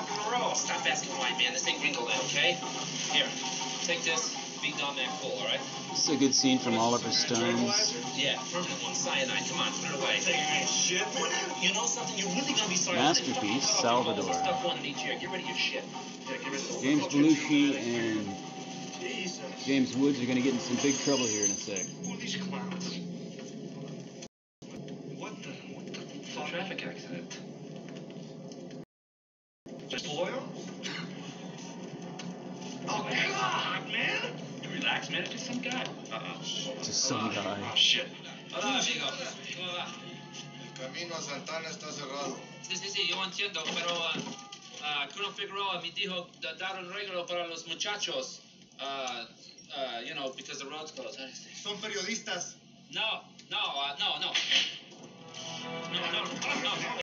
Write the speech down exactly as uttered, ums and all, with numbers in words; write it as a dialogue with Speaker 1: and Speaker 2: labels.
Speaker 1: in a row.
Speaker 2: Stop asking why, man. This ain't Gringo Land, okay? Here, take this. Be dumb and cool, all right?
Speaker 3: This is a good scene from Oliver Stone's.
Speaker 2: Yeah, permanent one. Cyanide. Come on, put it away.
Speaker 1: Shit.
Speaker 2: You know something? You're really gonna be sorry.
Speaker 3: Masterpiece, Salvador.
Speaker 2: Stuff one in each ear. Get rid of your shit. Yeah, get rid of the
Speaker 3: James Belushi and James Woods are going to get in some big trouble here in a sec.
Speaker 1: Who are these clowns? What the? What the fuck?
Speaker 2: Traffic accident.
Speaker 1: Just Boyle? Oh, God, man!
Speaker 2: You relax, man. It's just some guy. Uh-oh.
Speaker 3: Just some guy.
Speaker 1: Oh, shit.
Speaker 2: Hola, amigo. ¿Cómo va?
Speaker 4: El camino a Santana está cerrado.
Speaker 2: Sí, sí, sí, yo entiendo, pero uh, uh, Colonel Figueroa me dijo da- dar un regalo para los muchachos. Uh, uh, you know, because the road's closed.
Speaker 4: Son periodistas.
Speaker 2: No, no, uh, no, no. No, no, no, no.